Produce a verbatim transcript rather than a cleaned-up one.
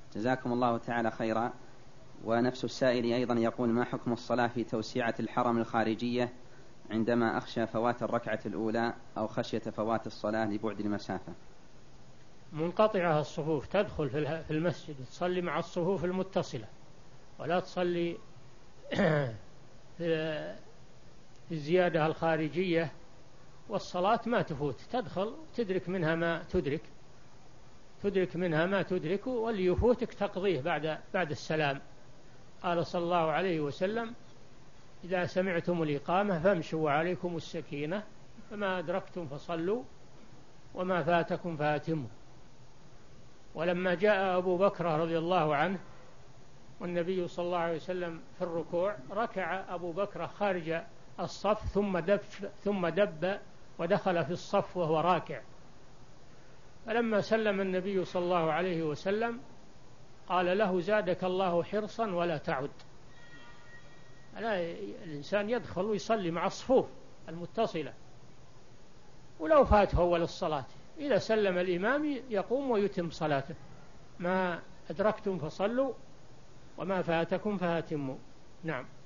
جزاكم الله تعالى خيرا. ونفس السائل أيضا يقول: ما حكم الصلاة في توسيعة الحرم الخارجية عندما أخشى فوات الركعة الأولى أو خشية فوات الصلاة لبعد المسافة؟ منقطعة الصفوف، تدخل في المسجد تصلي مع الصفوف المتصلة، ولا تصلي في الزيادة الخارجية، والصلاة ما تفوت، تدخل تدرك منها ما تدرك تدرك منها ما تدرك واللي يفوتك تقضيه بعد بعد السلام. قال صلى الله عليه وسلم: إذا سمعتم الإقامة فامشوا وعليكم السكينة، فما أدركتم فصلوا وما فاتكم فاتموا. ولما جاء أبو بكر رضي الله عنه والنبي صلى الله عليه وسلم في الركوع، ركع أبو بكر خارج الصف ثم دب, ثم دب ودخل في الصف وهو راكع. فلما سلم النبي صلى الله عليه وسلم قال له: زادك الله حرصا ولا تعد. الإنسان يدخل ويصلي مع الصفوف المتصلة، ولو فاته أول الصلاة إذا سلم الإمام يقوم ويتم صلاته. ما أدركتم فصلوا وما فاتكم فاتموا. نعم.